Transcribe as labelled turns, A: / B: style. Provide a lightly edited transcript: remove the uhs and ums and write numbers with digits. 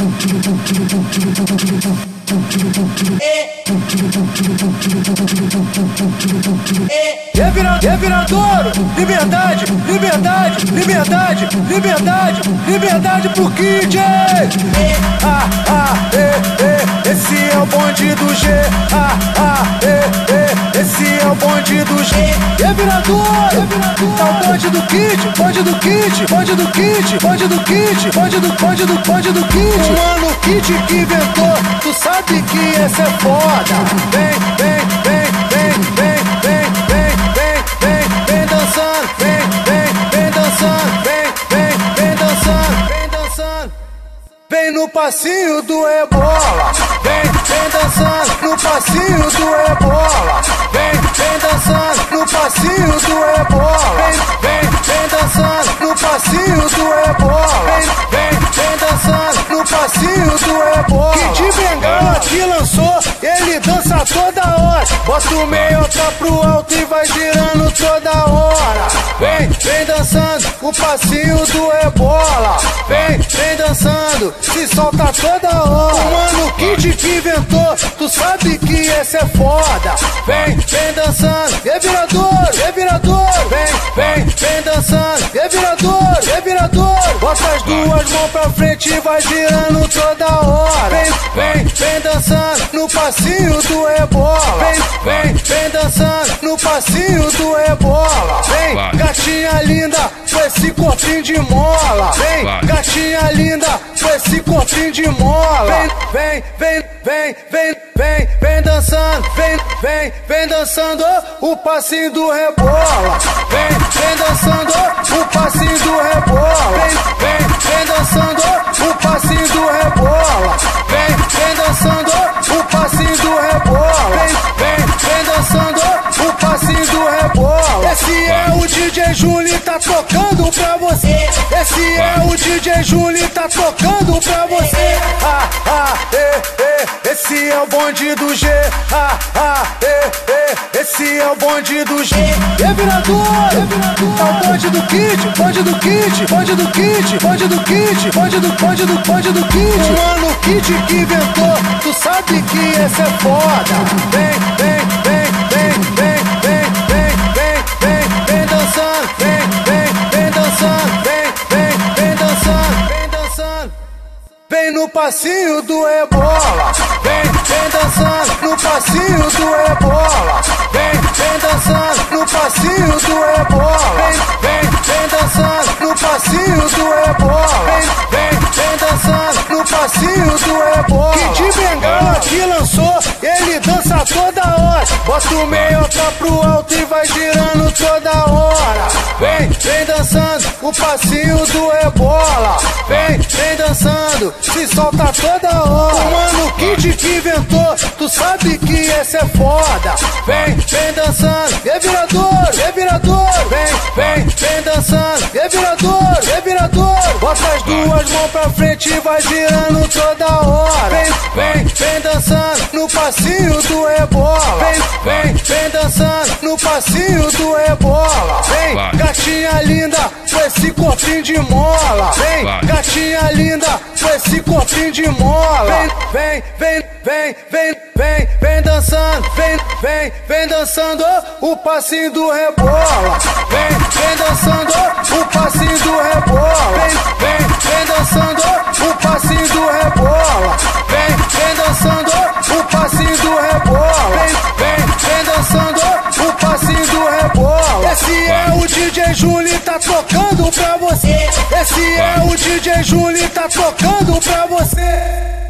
A: Reviradouro, liberdade, liberdade, liberdade, liberdade, liberdade pro Kid. Esse é o bonde do G. Esse é o bonde do G. Reviradouro, tá o bonde do Kid, bonde do Kid, bonde do Kid, bonde do Kid, bonde do Kid. Mano, o Kid que inventou, tu sabe que essa é foda. Vem, vem, vem, vem, vem, vem, vem, vem, vem, vem dançando, vem, vem, vem dançando, vem, vem, vem dançando, vem dançando. Vem no passinho do Ebola, vem, vem dançando no passinho do Ebola, vem, vem dançando no passinho do Ebola, vem, vem, vem dançando no passinho do Ebola, vem, vem, vem dançando no passinho do Ebola. Kid Bengala que lançou, ele dança toda hora, bota o meiota pro alto e vai girando toda hora. Vem, vem dançando o passinho do Ebola, vem, vem dançando, se solta toda hora. Mano, o Kid que inventou, tu sabe que essa é foda. Vem, vem dançando, reviradouro, reviradouro, vem, vem, vem dançando, reviradouro, reviradouro. Bota as duas mãos pra frente e vai girando toda hora. Vem, vem, vem dançando no passinho do Ebola, vem, vem, vem dançando no passinho do Ebola. Vem, gatinha linda, com esse corpinho de mola. Vem, gatinha linda, com esse corpinho de mola. Vem, vem, vem, vem, vem, vem, vem dançando, vem, vem, vem dançando o passinho do Rebola. Vem, vem dançando o passinho do Rebola. Vem, vem, vem dançando o passinho do Rebola. Vem, vem dançando o passinho do Rebola. Vem, vem, vem dançando o passinho do Rebola. Esse é o DJ Júlio, tá tocando pra você. Esse é o DJ Júlio, tá tocando pra você. Esse é o bonde do G. Esse é o bonde do G. Reviradouro, tá o bonde do Kid, bonde do Kid, bonde do Kid, bonde do Kid, bonde do Kid. Mano, o Kid que inventou, tu sabe que essa é foda. Vem, vem, vem, vem, vem, vem, vem, vem, vem, vem dançando, vem, vem, vem dançando, vem, vem, vem dançando, vem dançando. Vem no passinho do Ebola, vem, vem dançando no passinho do Ebola, vem, vem dançando no passinho do Ebola, vem, vem, vem dançando no passinho do Ebola, vem, vem, vem dançando no passinho do Ebola. Kid Bengala que lançou, ele dança toda hora, bota o meiota pro alto e vai girando toda hora. Vem, vem dançando o passinho do Ebola, vem, vem dançando, se solta toda hora. Mano, o Kid que inventou, tu sabe que essa é foda. Vem, vem dançando, reviradouro, reviradouro, vem, vem, vem dançando, reviradouro, reviradouro. Bota as duas mãos pra frente e vai girando toda hora. Vem, vem, vem dançando no passinho do Ebola, vem, vem, vem dançando no passinho do Ebola. Vem, gatinha linda, com esse corpinho de mola. Vem, gatinha linda, com esse corpinho de mola. Vem, vem, vem, vem, vem, vem, vem dançando, vem, vem, vem dançando o passinho do Rebola. Vem, vem dançando o passinho do Rebola. Vem, vem, vem dançando o passinho do Rebola. Vem, vem dançando o passinho do Rebola. Vem, vem, vem dançando o passinho do Rebola. Esse é o DJ Júlio, tá tocando pra você. Esse é o DJ Júlio, tá tocando pra você.